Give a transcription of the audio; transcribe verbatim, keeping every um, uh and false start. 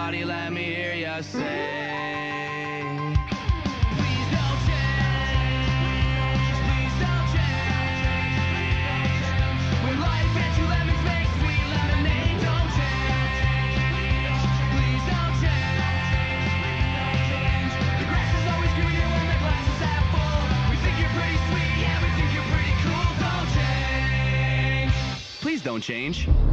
Everybody let me hear you say. Please don't change.